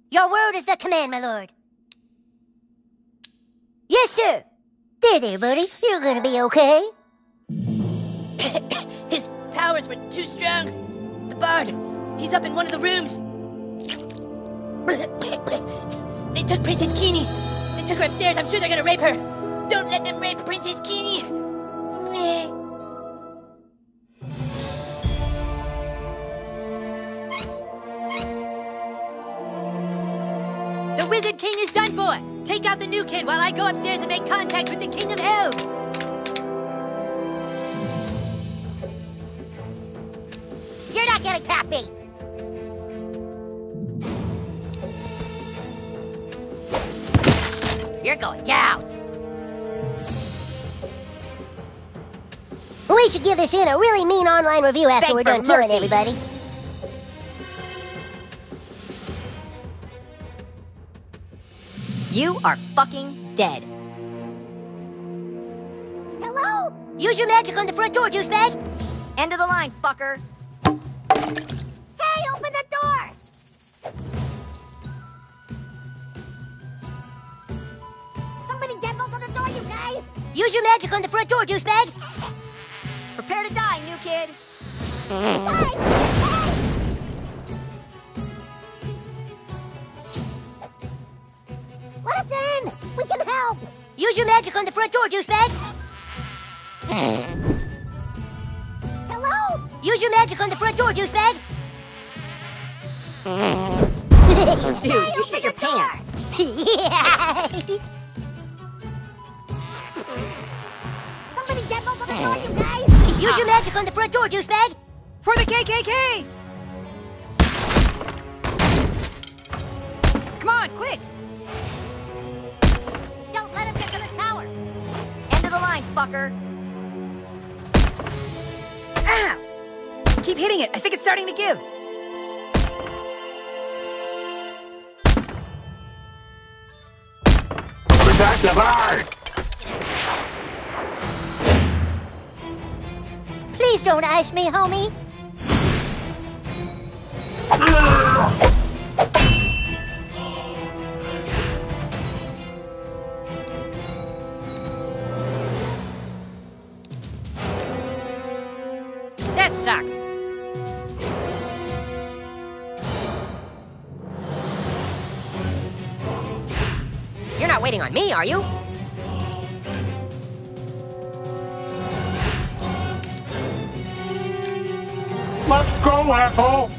Your word is the command, my lord. Yes, sir. There, buddy. You're gonna be okay. His powers were too strong. The bard, he's up in one of the rooms. They took Princess Keene. They took her upstairs. I'm sure they're gonna rape her. Don't let them rape Princess Keene. The Wizard King is done for. Take out the new kid while I go upstairs and make contact with the King of Elves. You're not getting past me. You're going down. We should give this in a really mean online review after we're done killing everybody. You are fucking dead. Hello? Use your magic on the front door, douchebag. End of the line, fucker. Hey, open the door! Somebody deadbolt on the door, you guys! Use your magic on the front door, douchebag! Prepare to die, new kid. Guys! Hey! Let us in! We can help! Use your magic on the front door, douchebag! Hello? Use your magic on the front door, douchebag! Dude, you shit your pants. Yeah! Somebody deadbolt on the door, you guys! Use your magic on the front door, douchebag! For the KKK! Come on, quick! Don't let him get to the tower! End of the line, fucker. Ah! Keep hitting it. I think it's starting to give. Protect the bar! Please don't ice me, homie. This sucks. You're not waiting on me, are you? Let's go, asshole!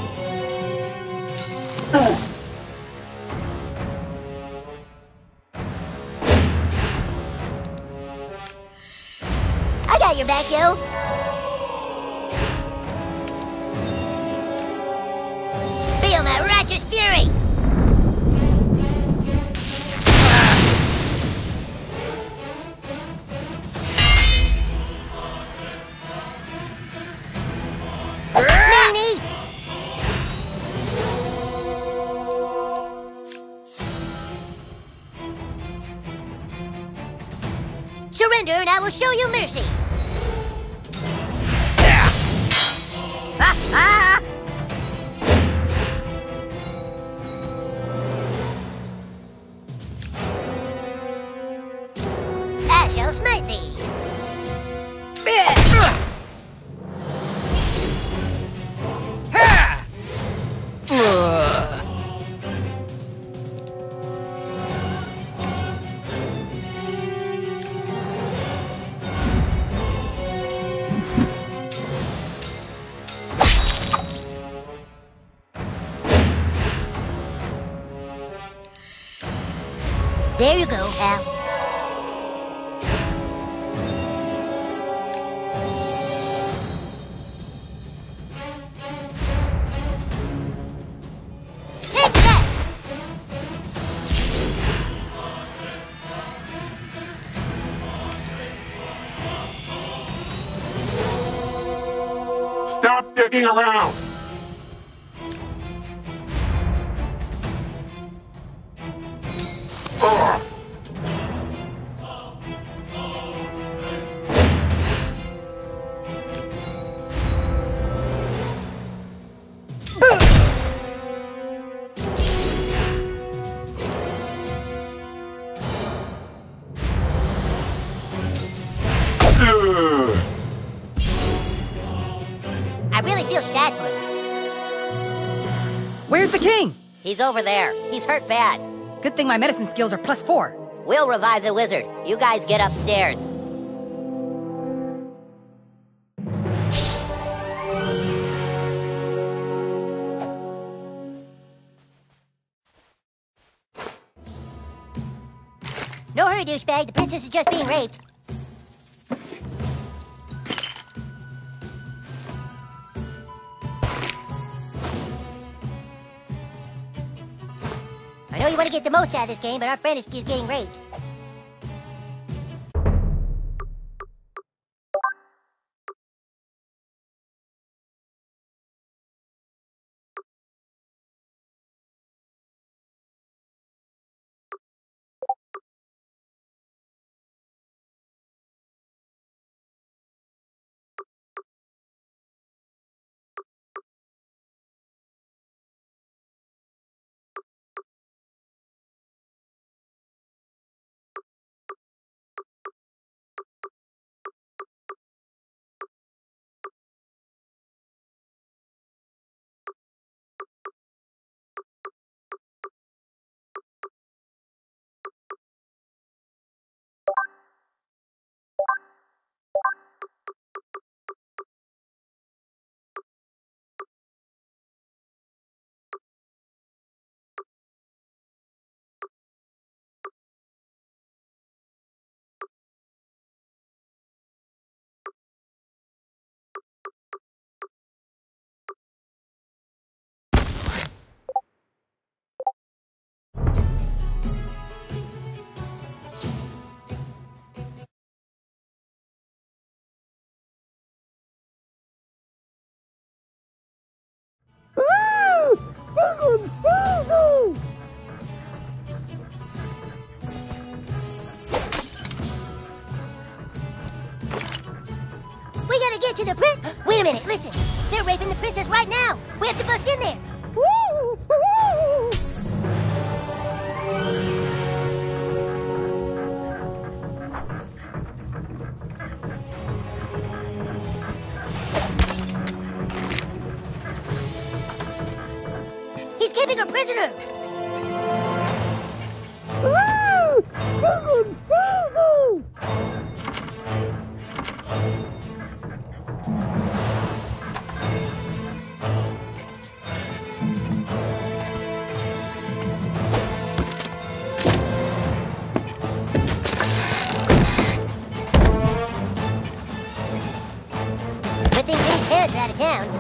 I got your back, yo. Feel my righteous fury! Meanie! Surrender and I will show you mercy! Ah! I shall smite thee! There you go, pal. Take that! Stop dicking around! Ugh. the king? He's over there. He's hurt bad. Good thing my medicine skills are +4. We'll revive the wizard. You guys get upstairs. No hurry, douchebag. The princess is just being raped. I know you want to get the most out of this game, but our friend is getting raped. We gotta get to the prince. Wait a minute, listen. They're raping the princess right now. We have to bust in there. He's keeping her prisoner. Good thing Jane's parents are out of town.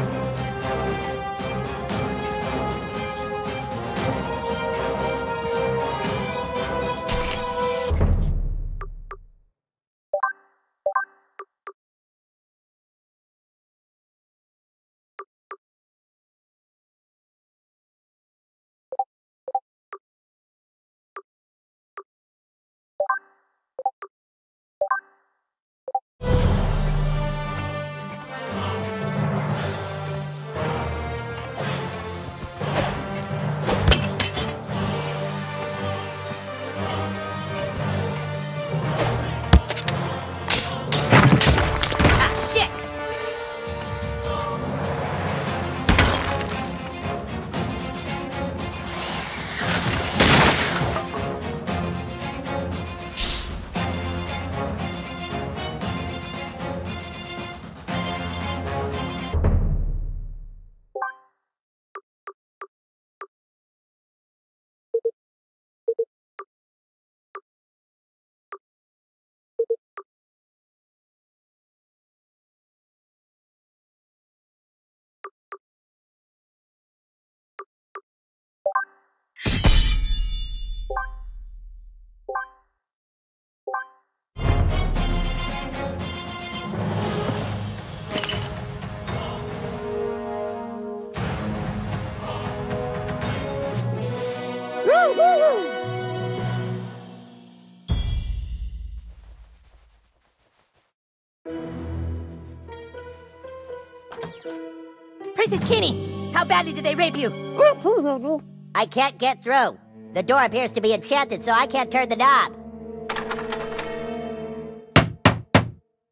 Princess Kenny, how badly did they rape you? I can't get through. The door appears to be enchanted, so I can't turn the knob.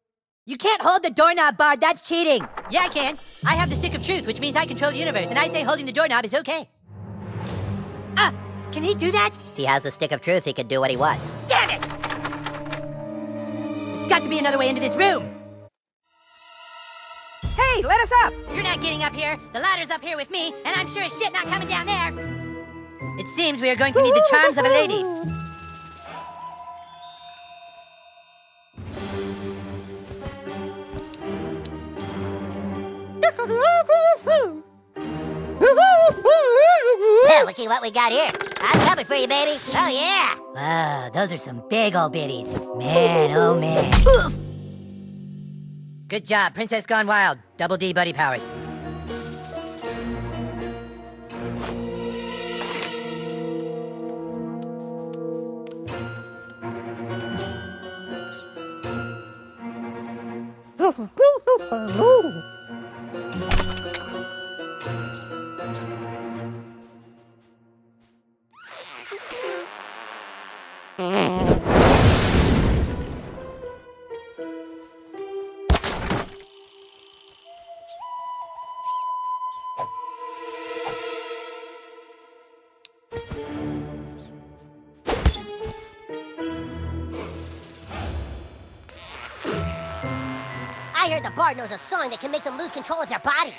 You can't hold the doorknob, Bard. That's cheating. Yeah, I can. I have the stick of truth, which means I control the universe, and I say holding the doorknob is okay. Ah! Can he do that? He has the stick of truth. He can do what he wants. Damn it! There's got to be another way into this room. Hey, let us up! You're not getting up here. The ladder's up here with me, and I'm sure as shit not coming down there. It seems we are going to need the charms of a lady. Well, looky what we got here. I'm coming for you, baby. Oh, yeah. Wow, those are some big old biddies. Man, oh man. Good job, Princess Gone Wild. Double D buddy powers. I heard the bard knows a song that can make them lose control of their body.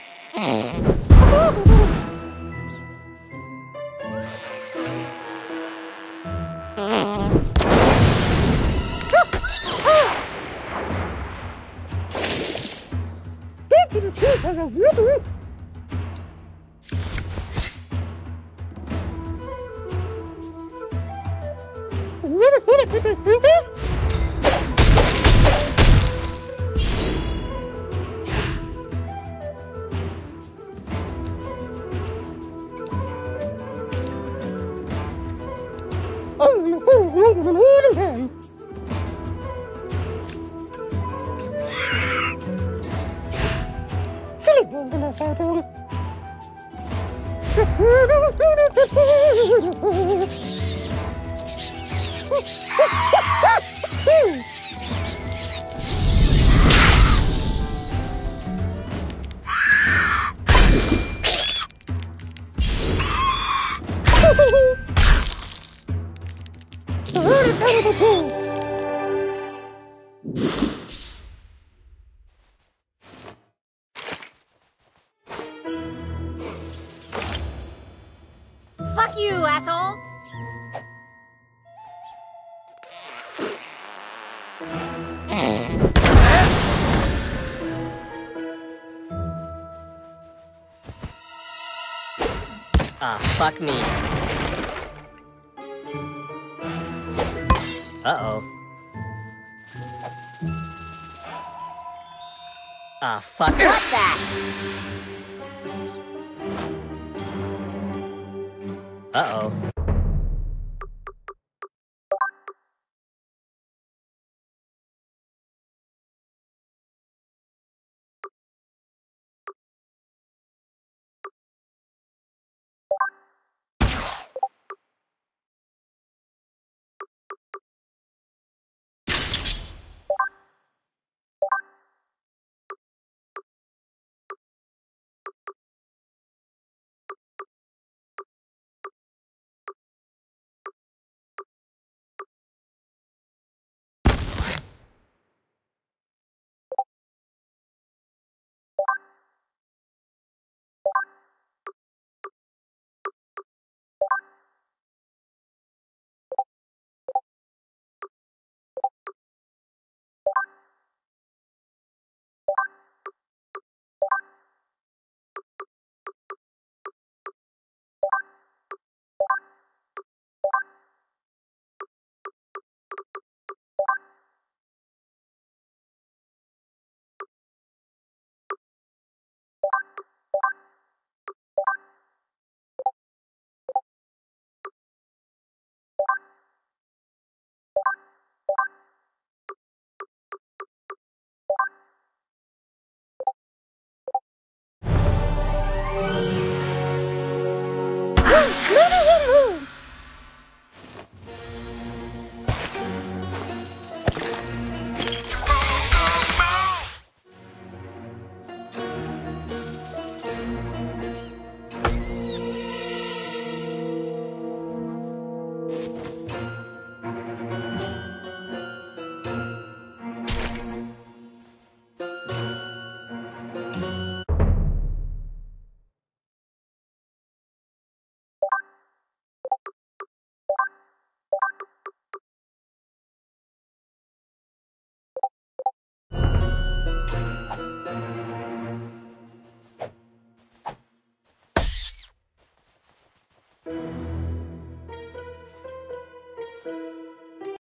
Fuck you, asshole! Ah, fuck me. Uh-oh. Ah, fuck. What the? Uh-oh.